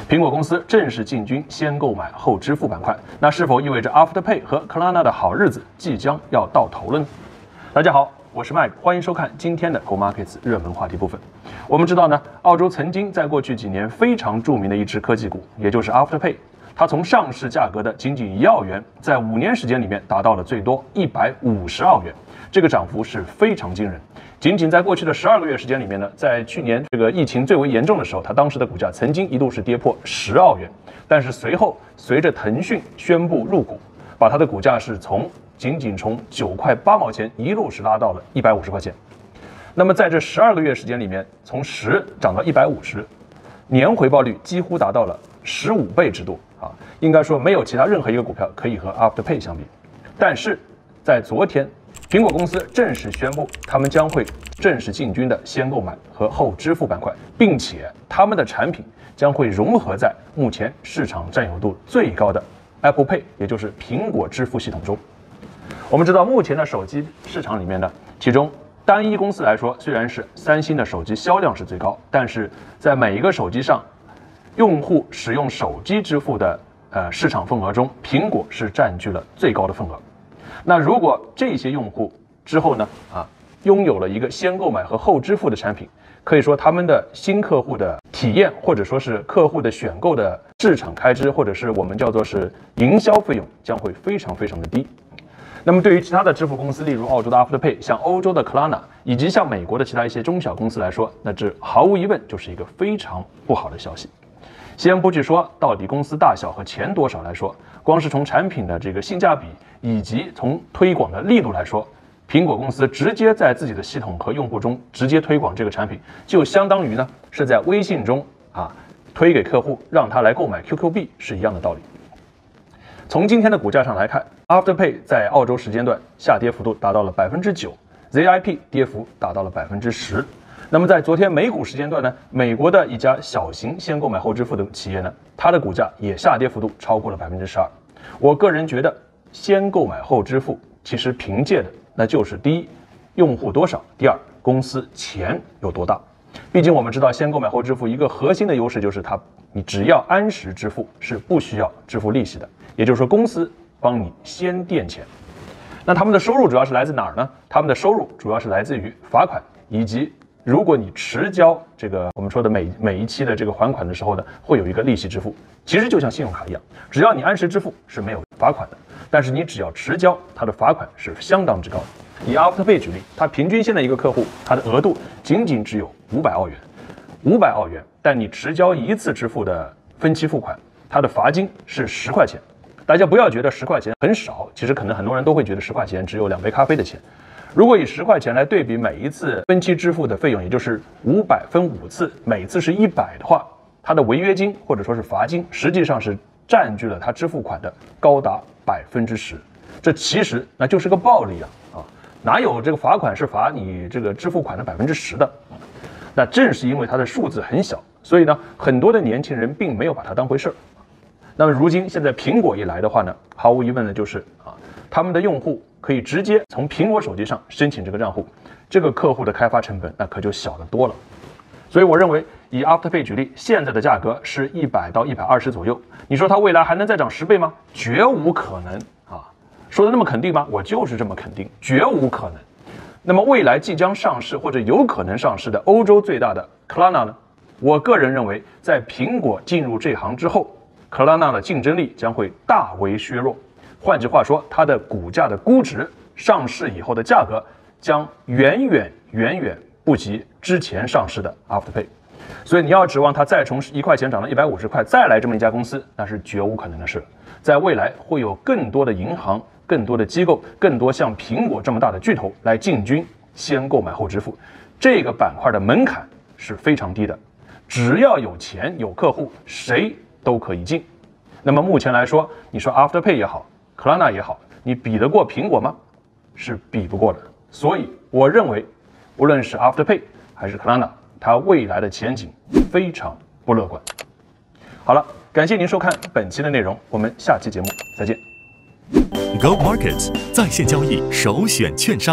苹果公司正式进军先购买后支付板块，那是否意味着 Afterpay 和 Klarna 的好日子即将要到头了呢？大家好，我是 Mike， 欢迎收看今天的 Go Markets 热门话题部分。我们知道呢，澳洲曾经在过去几年非常著名的一只科技股，也就是 Afterpay， 它从上市价格的仅仅1澳元，在5年时间里面达到了最多150澳元，这个涨幅是非常惊人。仅仅在过去的12个月时间里面呢，在去年这个疫情最为严重的时候，它当时的股价曾经一度是跌破10澳元，但是随后随着腾讯宣布入股，把它的股价是仅仅从9块8毛钱一路是拉到了150块钱。那么在这12个月时间里面，从10涨到150，年回报率几乎达到了15倍之多啊！应该说没有其他任何一个股票可以和 Afterpay 相比。但是在昨天，苹果公司正式宣布，他们将会正式进军的先购买和后支付板块，并且他们的产品将会融合在目前市场占有度最高的 Apple Pay， 也就是苹果支付系统中。我们知道，目前的手机市场里面呢，其中单一公司来说，虽然是三星的手机销量是最高，但是在每一个手机上，用户使用手机支付的市场份额中，苹果是占据了最高的份额。那如果这些用户之后呢，拥有了一个先购买和后支付的产品，可以说他们的新客户的体验，或者说是客户的选购的市场开支，或者是我们叫做是营销费用，将会非常非常的低。那么对于其他的支付公司，例如澳洲的 Afterpay， 像欧洲的 Klarna， 以及像美国的其他一些中小公司来说，那这毫无疑问就是一个非常不好的消息。先不去说到底公司大小和钱多少来说，光是从产品的这个性价比以及从推广的力度来说，苹果公司直接在自己的系统和用户中直接推广这个产品，就相当于呢是在微信中推给客户，让他来购买 QQ 币是一样的道理。从今天的股价上来看， Afterpay 在澳洲时间段下跌幅度达到了 9%， ZIP 跌幅达到了 10%。那么在昨天美股时间段呢，美国的一家小型先购买后支付的企业呢，它的股价也下跌幅度超过了 12%。我个人觉得，先购买后支付其实凭借的那就是第一，用户多少；第二，公司钱有多大。毕竟我们知道，先购买后支付一个核心的优势就是你只要按时支付，是不需要支付利息的，也就是说公司帮你先垫钱。那他们的收入主要是来自哪儿呢？他们的收入主要是来自于罚款，以及如果你迟交这个我们说的每一期的这个还款的时候呢，会有一个利息支付。其实就像信用卡一样，只要你按时支付是没有罚款的，但是你只要迟交，它的罚款是相当之高的。以 Afterpay 举例，它平均现在一个客户，它的额度仅仅只有500澳元，500澳元，但你迟交一次支付的分期付款，它的罚金是10块钱。大家不要觉得10块钱很少，其实可能很多人都会觉得10块钱只有2杯咖啡的钱。如果以10块钱来对比每一次分期支付的费用，也就是500分5次，每次是100的话，它的违约金或者说是罚金，实际上是占据了它支付款的高达10%。这其实那就是个暴利啊！哪有这个罚款是罚你这个支付款的10%的？那正是因为它的数字很小，所以呢，很多的年轻人并没有把它当回事儿。那么如今现在苹果一来的话呢，毫无疑问的就是他们的用户可以直接从苹果手机上申请这个账户，这个客户的开发成本那可就小得多了。所以我认为，以 Afterpay 举例，现在的价格是100到120左右，你说它未来还能再涨10倍吗？绝无可能啊！说的那么肯定吗？我就是这么肯定，绝无可能。那么未来即将上市或者有可能上市的欧洲最大的 Klarna 呢？我个人认为，在苹果进入这行之后，Klarna 的竞争力将会大为削弱。换句话说，它的股价的估值上市以后的价格将远远不及之前上市的 Afterpay， 所以你要指望它再从1块钱涨到150块，再来这么一家公司，那是绝无可能的事。在未来会有更多的银行、更多的机构、更多像苹果这么大的巨头来进军先购买后支付，这个板块的门槛是非常低的，只要有钱有客户，谁都可以进。那么目前来说，你说 Afterpay 也好，Klarna 也好，你比得过苹果吗？是比不过的。所以我认为，无论是 Afterpay 还是 Klarna， 它未来的前景非常不乐观。好了，感谢您收看本期的内容，我们下期节目再见。 Go Markets 在线交易首选券商。